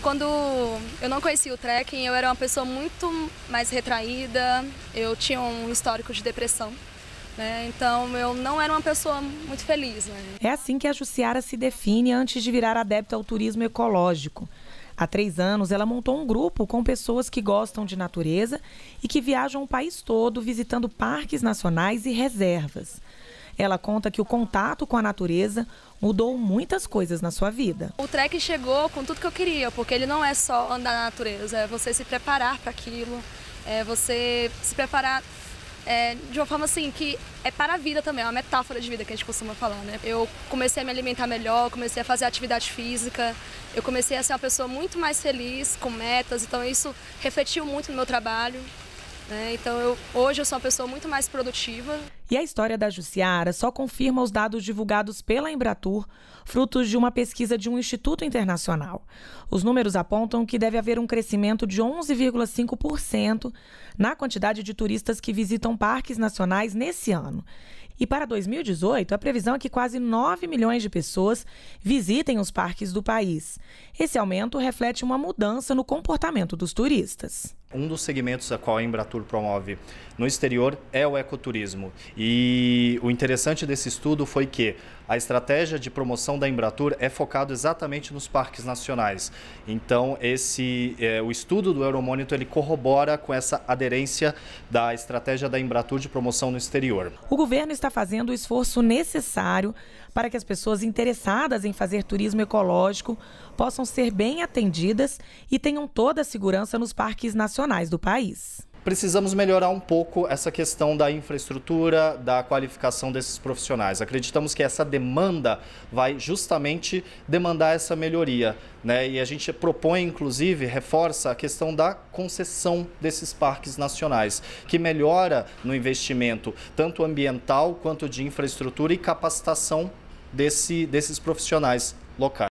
Quando eu não conhecia o trekking, eu era uma pessoa muito mais retraída, eu tinha um histórico de depressão, né? Então eu não era uma pessoa muito feliz, né? É assim que a Jussiara se define antes de virar adepta ao turismo ecológico. Há 3 anos, ela montou um grupo com pessoas que gostam de natureza e que viajam o país todo visitando parques nacionais e reservas. Ela conta que o contato com a natureza mudou muitas coisas na sua vida. O trekking chegou com tudo que eu queria, porque ele não é só andar na natureza, é você se preparar para aquilo, é você se preparar de uma forma assim que é para a vida também, é uma metáfora de vida que a gente costuma falar, né? Eu comecei a me alimentar melhor, comecei a fazer atividade física, eu comecei a ser uma pessoa muito mais feliz, com metas, então isso refletiu muito no meu trabalho. Então hoje eu sou uma pessoa muito mais produtiva. E a história da Jussiara só confirma os dados divulgados pela Embratur, frutos de uma pesquisa de um instituto internacional. Os números apontam que deve haver um crescimento de 11,5% na quantidade de turistas que visitam parques nacionais nesse ano. E para 2018, a previsão é que quase 9 milhões de pessoas visitem os parques do país. Esse aumento reflete uma mudança no comportamento dos turistas. Um dos segmentos a qual a Embratur promove no exterior é o ecoturismo. E o interessante desse estudo foi que a estratégia de promoção da Embratur é focado exatamente nos parques nacionais. Então, o estudo do Euromonitor ele corrobora com essa aderência da estratégia da Embratur de promoção no exterior. O governo está fazendo o esforço necessário para que as pessoas interessadas em fazer turismo ecológico possam ser bem atendidas e tenham toda a segurança nos parques nacionais do país. Precisamos melhorar um pouco essa questão da infraestrutura, da qualificação desses profissionais. Acreditamos que essa demanda vai justamente demandar essa melhoria, né? E a gente propõe, inclusive, reforça a questão da concessão desses parques nacionais, que melhora no investimento tanto ambiental quanto de infraestrutura e capacitação desses profissionais locais.